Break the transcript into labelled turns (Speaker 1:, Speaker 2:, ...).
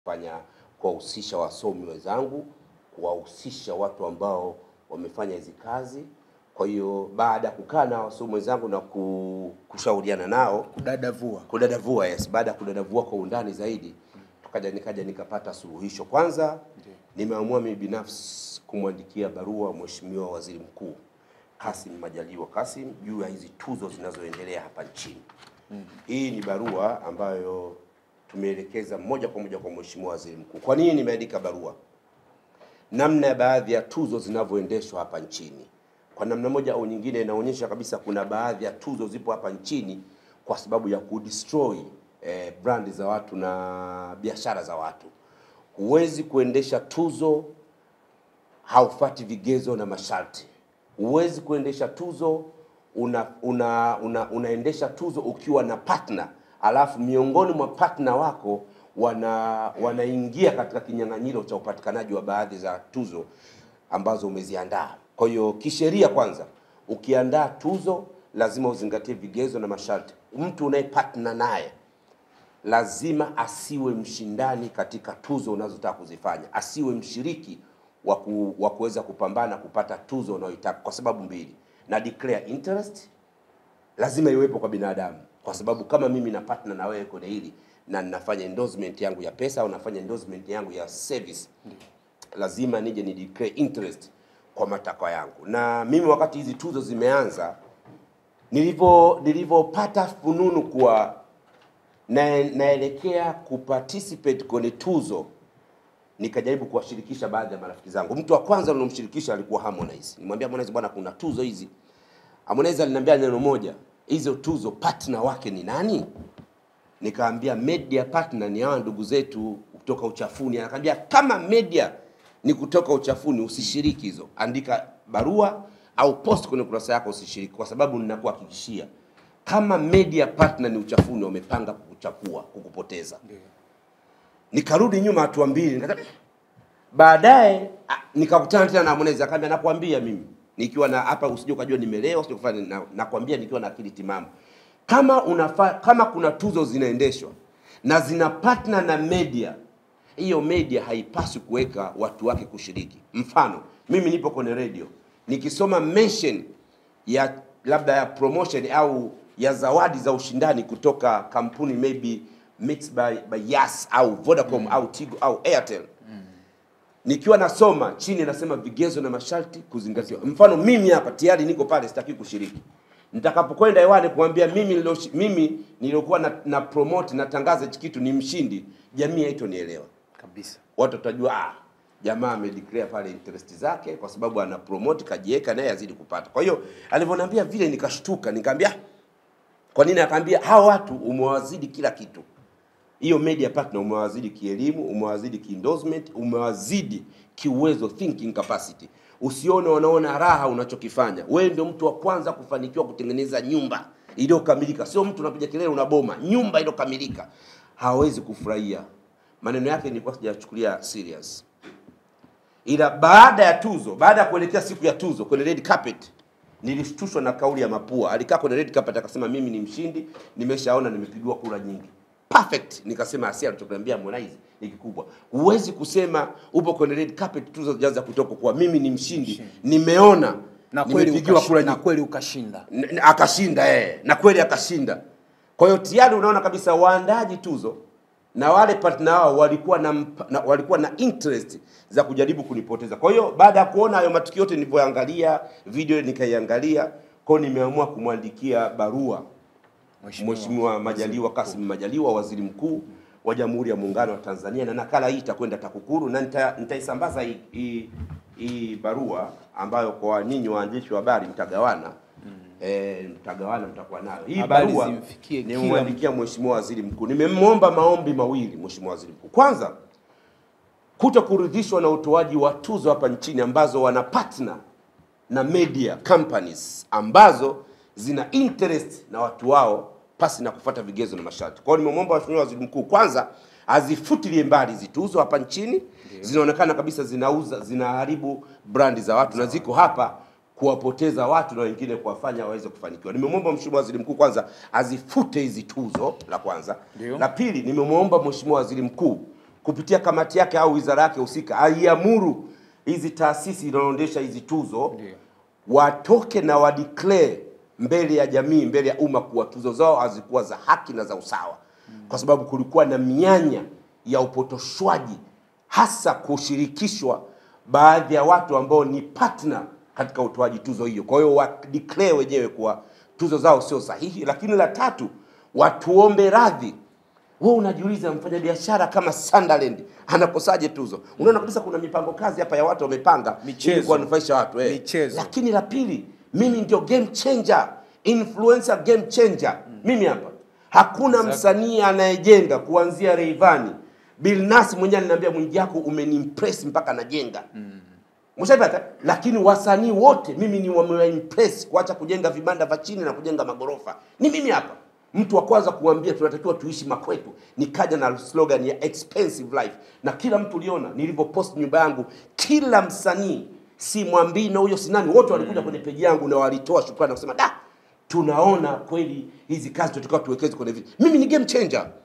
Speaker 1: kufanya kuwahusisha wasomi wenzangu, kuwahusisha watu ambao wamefanya hizi kazi. Kwa hiyo baada ya kukaa na wasomi wenzangu na kushauriana nao, kudadavua yes, baada ya kudadavua kwa undani zaidi, nikaja nikapata suluhisho. Kwanza nimeamua mimi binafsi kumwandikia barua Mheshimiwa Waziri Mkuu Kassim Majaliwa Kassim juu ya hizi tuzo zinazoendelea hapa nchini. Hii ni barua ambayo tumeelekeza moja kwa moja kwa Mheshimiwa Waziri Mkuu. Kwa nini nimeandika barua? Namna ya baadhi ya tuzo zinavyoendeshwa hapa nchini, kwa namna moja au nyingine, inaonyesha kabisa kuna baadhi ya tuzo zipo hapa nchini kwa sababu ya kudestroy brand za watu na biashara za watu. Huwezi kuendesha tuzo haufuati vigezo na masharti. Huwezi kuendesha tuzo unaendesha tuzo ukiwa na partner, alafu miongoni mwa partner wako wanaingia katika kinyang'anyiro cha upatikanaji wa baadhi za tuzo ambazo umeziandaa. Kwa hiyo kisheria, kwanza ukiandaa tuzo lazima uzingatie vigezo na masharti. Mtu unayepartner naye lazima asiwe mshindani katika tuzo unazotaka kuzifanya, asiwe mshiriki wa kuweza kupambana kupata tuzo unayotaka, kwa sababu mbili. Na declare interest lazima iwepo kwa binadamu, kwa sababu kama mimi na partner na wewe kwenye hili na ninafanya endorsement yangu ya pesa au nafanya endorsement yangu ya service, lazima nije ni declare interest kwa matakwa yangu. Na mimi wakati hizi tuzo zimeanza, nilipopata fununu kwa naelekea kuparticipate kwenye tuzo, nikajaribu kuwashirikisha baadhi ya marafiki zangu. Mtu wa kwanza ninomshirikisha alikuwa Harmonize. Nimwambia Harmonize, bwana kuna tuzo hizi. Harmonize aliniambia neno moja, hizo tuzo partner wake ni nani? Nikaambia media partner ni hawa ndugu zetu kutoka uchafuni. Anakambia kama media ni kutoka uchafuni usishiriki hizo. Andika barua au post kwenye kurasa yako usishiriki, kwa sababu ninakuhakikishia kama media partner ni uchafuni wamepanga kukuchafua, kukupoteza. Nikarudi nyuma hatua mbili, baadaye nikakutana tena na Harmonize. Akaniambia nakwambia mimi nikiwa na hapa, usije ukajua nimelewa, usije kufanya, nakwambia nikiwa na akili timamu, kama kuna tuzo zinaendeshwa na zina partner na media, hiyo media haipaswi kuweka watu wake kushiriki. Mfano, mimi nipo kwenye radio, nikisoma mention ya labda ya promotion au ya zawadi za ushindani kutoka kampuni maybe mixed by Yas au Vodacom au Tigo au Airtel, nikiwa nasoma chini nasema vigezo na masharti kuzingatiwa. Mfano mimi hapa tayari niko pale, sitaki kushiriki. Nitakapokwenda hewani kuambia mimi nilikuwa na promote natangaza kitu ni mshindi, jamii haitonielewa
Speaker 2: kabisa.
Speaker 1: Watu watajua jamaa amedeclare pale interest zake kwa sababu ana promote, kajiweka naye azidi kupata. Kwa hiyo alivyoniambia vile nikashtuka, nikamwambia kwa nini? Akaambia hao watu umewazidi kila kitu. Hiyo media partner umewazidi kielimu, umewazidi ki-endorsement, umewazidi kiuwezo, thinking capacity. Usione wanaona raha unachokifanya. Wewe ndio mtu wa kwanza kufanikiwa kutengeneza nyumba iliyokamilika. Sio mtu unapiga kelele unaboma, nyumba iliyokamilika. Hawezi kufurahia. Maneno yake nilikuwa sijachukulia serious. Ila baada ya tuzo, baada ya kuelekea siku ya tuzo kwenye red carpet, nilishtushwa na kauli ya Mapua. Alikaa kwenye red carpet akasema mimi ni mshindi, nimeshaona nimepigwa kura nyingi. Perfect. Nikasema Asia alichokuambia Harmonize ni kikubwa. Huwezi kusema upo kwenye red carpet tuzo zijaanza kutoka kwa mimi ni mshindi, nimeona
Speaker 2: na kweli kura na kweli ukashinda.
Speaker 1: Akashinda na kweli akashinda. Kwa hiyo tayari unaona kabisa waandaji tuzo na wale partner wao walikuwa na interest za kujaribu kunipoteza. Kwa hiyo baada ya kuona hayo matukio yote, nilipoangalia video nikaiangalia, kwa nimeamua kumwandikia barua Mheshimiwa Majaliwa Kassim Majaliwa, Waziri Mkuu wa Jamhuri ya Muungano wa Tanzania, na nakala hii itakwenda TAKUKURU na nitaisambaza hii barua ambayo kwa ninyi waandishi wa habari mtagawana. Mtagawana mtakuwa nayo. Hii barua nimemwandikia Mheshimiwa Waziri Mkuu. Nimemwomba maombi mawili Mheshimiwa Waziri Mkuu. Kwanza, kutokuridhishwa na utoaji wa tuzo hapa nchini ambazo wana partner na media companies ambazo zina interest na watu wao pasi na kufuata vigezo na masharti. Kwa hiyo nimemwomba Mheshimiwa Waziri Mkuu kwanza azifutilie mbali hizo tuzo hapa nchini. Zinaonekana kabisa zinaharibu brand za watu na ziko hapa kuwapoteza watu na wengine kuwafanya waweze kufanikiwa. Nimemwomba Mheshimiwa Waziri Mkuu kwanza azifute hizi tuzo, la kwanza. La pili, nimemwomba Mheshimiwa Waziri Mkuu kupitia kamati yake au wizara yake husika aiamuru hizi taasisi zinazoendesha hizi tuzo watoke na wadeclare mbele ya jamii, mbele ya umma kuwa tuzo zao hazikuwa za haki na za usawa. Kwa sababu kulikuwa na mianya ya upotoshwaji, hasa kushirikishwa baadhi ya watu ambao ni partner katika utoaji tuzo hiyo. Kwa hiyo wa declare wenyewe kuwa tuzo zao sio sahihi. Lakini la tatu, watuombe radhi. Wewe unajiuliza mfanyabiashara kama Sunderland anakosaje tuzo? Unaona kabisa kuna mipango kazi hapa ya watu wamepanga ili kuwanufaisha watu Lakini la pili, mimi ndio game changer, influencer game changer. Mimi hapa hakuna msanii anayejenga kuanzia Rayvanny. Bill Nass mwenyewe ananiambia mwingi yako umenimpress mpaka najenga. Mshaipata? Lakini wasanii wote mimi ni wameimpress kuacha kujenga vibanda vya chini na kujenga magorofa. Ni mimi hapa. Mtu wa kwanza kuambia tunatakiwa tuishi makwetu, nikaja na slogan ya expensive life. Na kila mtu uliona nilivyopost nyumba yangu, kila msanii, si Mwambii na huyo sinani, wote walikuja kwenye page yangu na walitoa shukrani na kusema tunaona kweli hizi kazi tutakao tuwekeze kwenye vitu. Mimi ni game changer.